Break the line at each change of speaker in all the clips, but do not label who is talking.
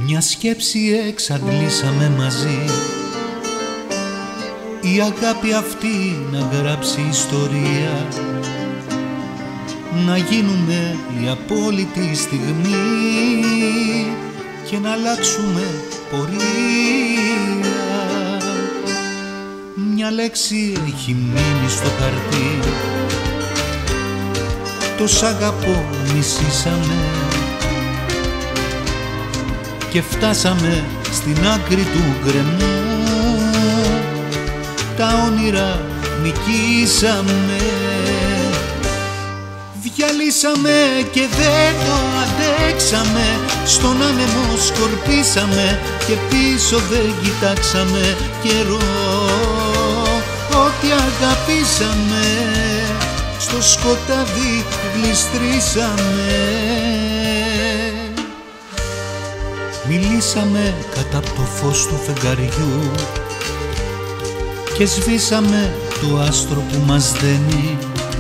Μια σκέψη εξαντλήσαμε μαζί, η αγάπη αυτή να γράψει ιστορία, να γίνουμε η απόλυτη στιγμή και να αλλάξουμε πορεία. Μια λέξη έχει μείνει στο χαρτί, το σ' αγαπώ μισήσαμε και φτάσαμε στην άκρη του γκρεμού, τα όνειρα νικήσαμε. Διαλύσαμε και δεν το αντέξαμε, στον άνεμο σκορπίσαμε και πίσω δεν κοιτάξαμε καιρό. Ό,τι αγαπήσαμε στο σκοτάδι γλιστρήσαμε. Μιλήσαμε κάτω από το φως του φεγγαριού και σβήσαμε το άστρο που μας δένει.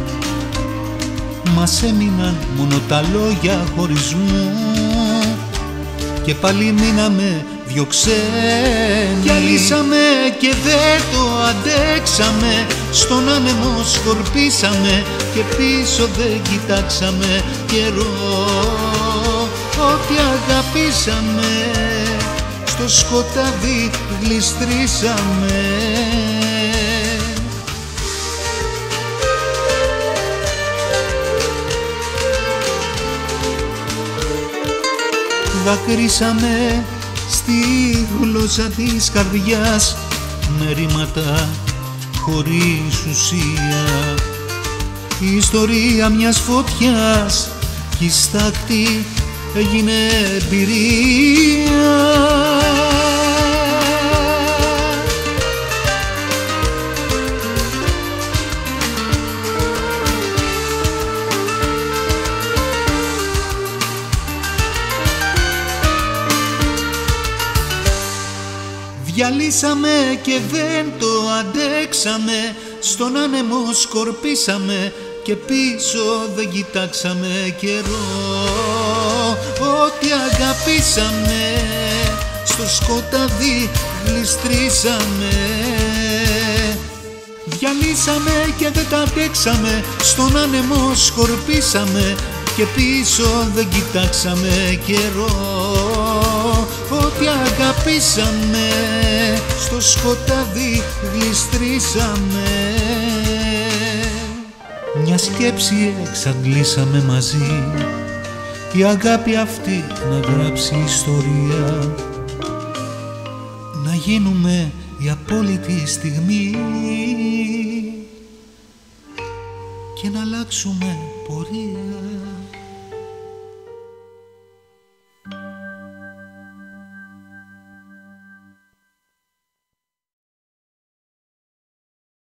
Μας έμειναν μόνο τα λόγια χωρισμού και πάλι μείναμε δυο ξένοι. Διαλύσαμε και δεν το αντέξαμε, στον άνεμο σκορπίσαμε και πίσω δεν κοιτάξαμε καιρό. Ό,τι αγαπήσαμε στο σκοτάδι γλιστρήσαμε. Δακρύσαμε στη γλώσσα της καρδιάς με ρήματα χωρίς ουσία. Η ιστορία μιας φωτιάς κι η στάχτη έγινε εμπειρία. Διαλύσαμε και δεν το αντέξαμε, στον άνεμο σκορπίσαμε και πίσω δεν κοιτάξαμε καιρό. Ό,τι αγαπήσαμε στο σκοτάδι γλιστρήσαμε. Διαλύσαμε και δεν τα αντέξαμε, στον άνεμο σκορπίσαμε και πίσω δεν κοιτάξαμε καιρό. Ό,τι αγαπήσαμε στο σκοτάδι γλιστρήσαμε. Μια σκέψη εξαντλήσαμε μαζί, η αγάπη αυτή να γράψει ιστορία, να γίνουμε η απόλυτη στιγμή και να αλλάξουμε πορεία.